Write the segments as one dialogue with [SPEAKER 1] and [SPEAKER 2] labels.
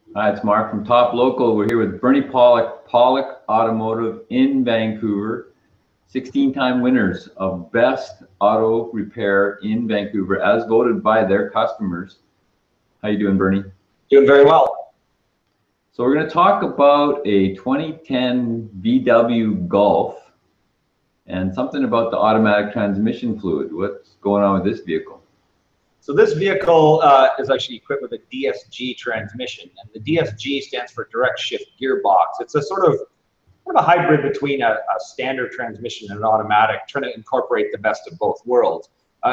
[SPEAKER 1] Hi, it's Mark from Top Local. We're here with Bernie Pawlik, Pawlik Automotive in Vancouver. 16-time winners of Best Auto Repair in Vancouver as voted by their customers. How you doing, Bernie?
[SPEAKER 2] Doing very well.
[SPEAKER 1] So we're going to talk about a 2010 VW Golf and something about the automatic transmission fluid. What's going on with this vehicle?
[SPEAKER 2] So this vehicle is actually equipped with a Dsg transmission, and the Dsg stands for direct shift gearbox. It's a sort of a hybrid between a standard transmission and an automatic, trying to incorporate the best of both worlds. I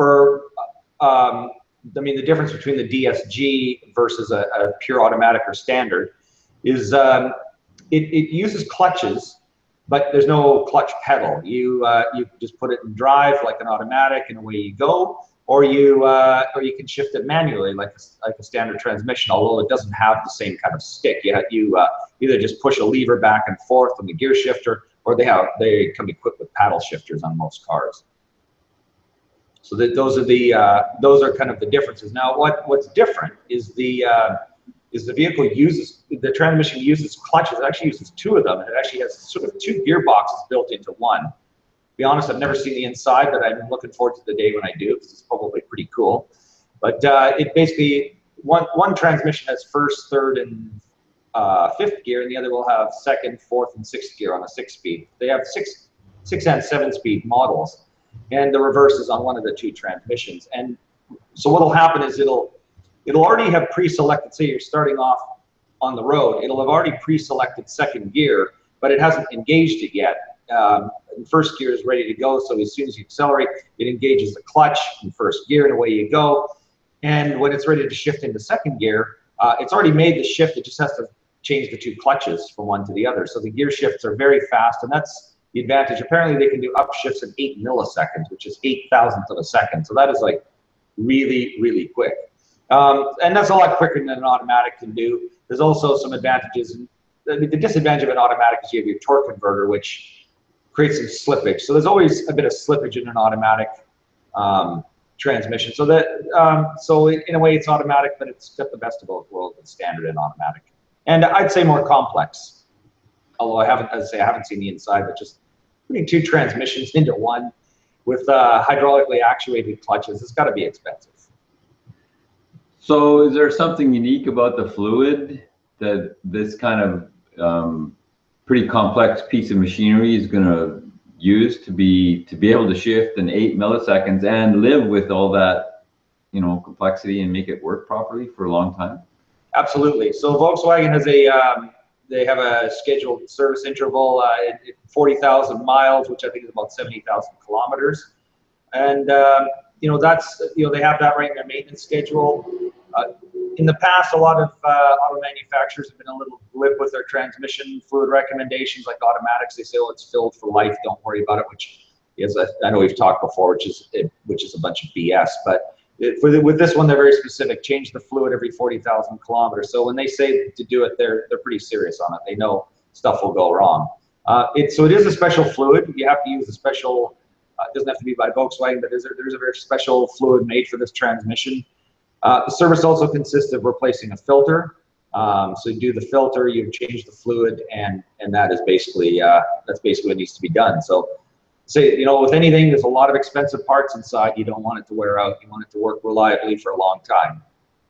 [SPEAKER 2] mean, the difference between the Dsg versus a pure automatic or standard is it uses clutches, but there's no clutch pedal. You just put it in drive like an automatic, and away you go. Or you can shift it manually like a standard transmission, although it doesn't have the same kind of stick. You either just push a lever back and forth on the gear shifter, or they come equipped with paddle shifters on most cars. So those are kind of the differences. Now, what's different is the transmission uses clutches. It actually uses two of them, and it actually has sort of two gearboxes built into one. To be honest, I've never seen the inside, but I'm looking forward to the day when I do, because it's probably pretty cool. But it basically, one transmission has first, third, and fifth gear, and the other will have second, fourth, and sixth gear on a 6-speed. They have six and 7-speed models, and the reverse is on one of the two transmissions. And so what will happen is it'll already have pre-selected, say you're starting off on the road, it'll have already pre-selected second gear, but it hasn't engaged it yet. First gear is ready to go, so as soon as you accelerate, it engages the clutch in first gear, and away you go. And when it's ready to shift into second gear, it's already made the shift. It just has to change the two clutches from one to the other. So the gear shifts are very fast, and that's the advantage. Apparently, they can do upshifts in 8 milliseconds, which is 0.008 of a second. So that is like really, really quick. And that's a lot quicker than an automatic can do. There's also some advantages. The disadvantage of an automatic is you have your torque converter, which creates some slippage. So there's always a bit of slippage in an automatic transmission. So in a way it's automatic, but it's got the best of both worlds. It's standard and automatic. And I'd say more complex. Although I haven't seen the inside, but just putting two transmissions into one with hydraulically actuated clutches, it's got to be expensive.
[SPEAKER 1] So is there something unique about the fluid that this kind of pretty complex piece of machinery is going to use to be able to shift in 8 milliseconds and live with all that, complexity and make it work properly for a long time?
[SPEAKER 2] Absolutely. So Volkswagen has they have a scheduled service interval at 40,000 miles, which I think is about 70,000 kilometers, and they have that right in their maintenance schedule. In the past, a lot of auto manufacturers have been a little glib with their transmission fluid recommendations, like automatics. They say, "Oh, it's filled for life. Don't worry about it," which is, I know we've talked before, which is a bunch of BS. But with this one, they're very specific. Change the fluid every 40,000 kilometers. So when they say to do it, they're pretty serious on it. They know stuff will go wrong. So it is a special fluid. You have to use a special. It doesn't have to be by Volkswagen, but there's a very special fluid made for this transmission. The service also consists of replacing a filter. So you do the filter, you change the fluid, and that is basically what needs to be done. So with anything, there's a lot of expensive parts inside. You don't want it to wear out. You want it to work reliably for a long time.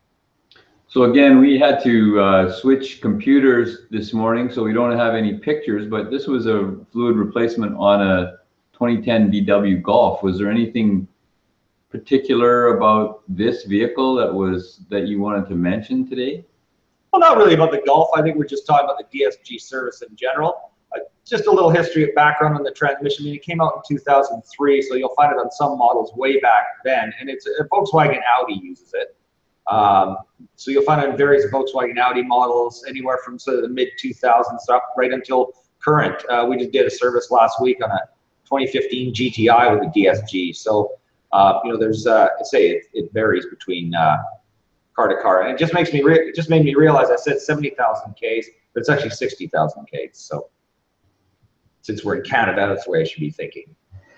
[SPEAKER 1] So again, we had to switch computers this morning, so we don't have any pictures, but this was a fluid replacement on a 2010 VW Golf. Was there anything particular about this vehicle that you wanted to mention today?
[SPEAKER 2] Well, not really about the Golf. I think we're just talking about the Dsg service in general. Just a little history of background on the transmission. I mean, it came out in 2003, so you'll find it on some models way back then, and it's a Volkswagen Audi uses it. So you'll find it in various Volkswagen Audi models, anywhere from sort of the mid-2000s up right until current. We just did a service last week on a 2015 GTI with a Dsg. So there's it varies between car to car, and it just made me realize I said 70,000 Ks, but it's actually 60,000 Ks. So since we're in Canada, that's the way I should be thinking.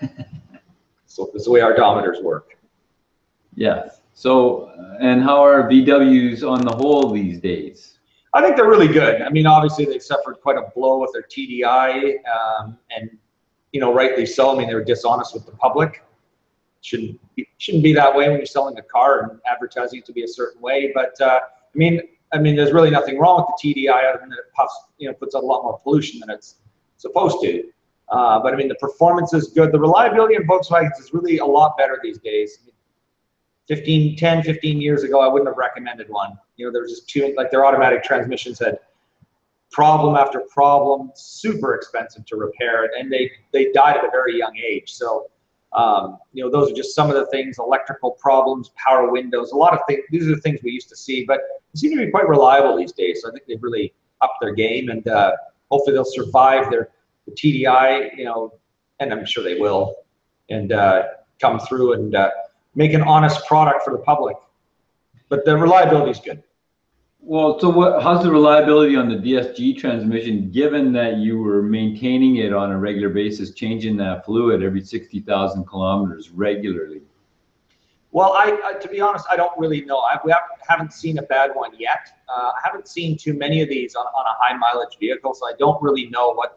[SPEAKER 2] So that's the way our odometers work.
[SPEAKER 1] Yeah. So, and how are VWs on the whole these days?
[SPEAKER 2] I think they're really good. I mean, obviously they suffered quite a blow with their TDI, and rightly so. I mean, they were dishonest with the public. Shouldn't be that way when you're selling a car and advertising it to be a certain way. But I mean, there's really nothing wrong with the TDI other than it puffs, puts out a lot more pollution than it's supposed to. But I mean, the performance is good. The reliability of Volkswagens is really a lot better these days. 10, 15 years ago, I wouldn't have recommended one. There was just their automatic transmissions had problem after problem, super expensive to repair, and they died at a very young age. So, those are just some of the things: electrical problems, power windows, a lot of things. These are the things we used to see, but they seem to be quite reliable these days. So I think they've really upped their game, and hopefully they'll survive the TDI, and I'm sure they will, and come through and make an honest product for the public. But the reliability is good.
[SPEAKER 1] Well, so how's the reliability on the DSG transmission, given that you were maintaining it on a regular basis, changing that fluid every 60,000 kilometers regularly?
[SPEAKER 2] Well, to be honest, I don't really know. We haven't seen a bad one yet. I haven't seen too many of these on a high mileage vehicle, so I don't really know what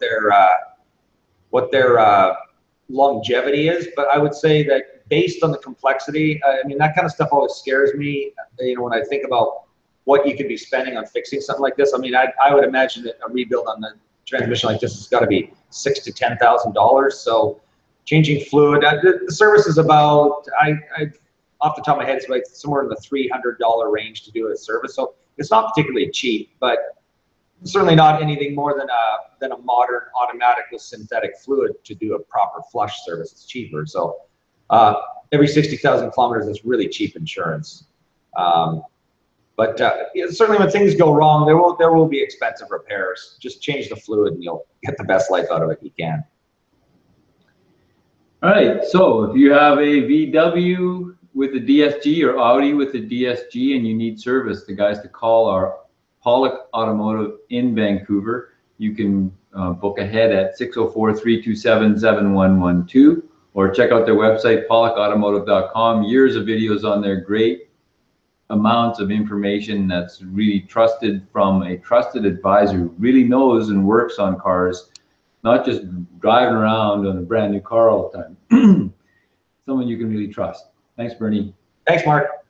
[SPEAKER 2] their longevity is. But I would say that based on the complexity, I mean, that kind of stuff always scares me. When I think about what you could be spending on fixing something like this. I mean, I would imagine that a rebuild on the transmission like this has got to be $6,000 to $10,000. So changing fluid, the service is about, off the top of my head, it's like somewhere in the $300 range to do a service. So it's not particularly cheap, but certainly not anything more than a modern automatic with synthetic fluid to do a proper flush service. It's cheaper. So every 60,000 kilometers is really cheap insurance. But certainly when things go wrong, there will be expensive repairs. Just change the fluid and you'll get the best life out of it you can.
[SPEAKER 1] All right, so if you have a VW with a DSG or Audi with a DSG and you need service, the guys to call are Pawlik Automotive in Vancouver. You can book ahead at 604-327-7112 or check out their website, pawlikautomotive.com. Years of videos on there, great amounts of information that's really trusted from a trusted advisor who really knows and works on cars, not just driving around on a brand new car all the time. Someone you can really trust. Thanks, Bernie.
[SPEAKER 2] Thanks, Mark.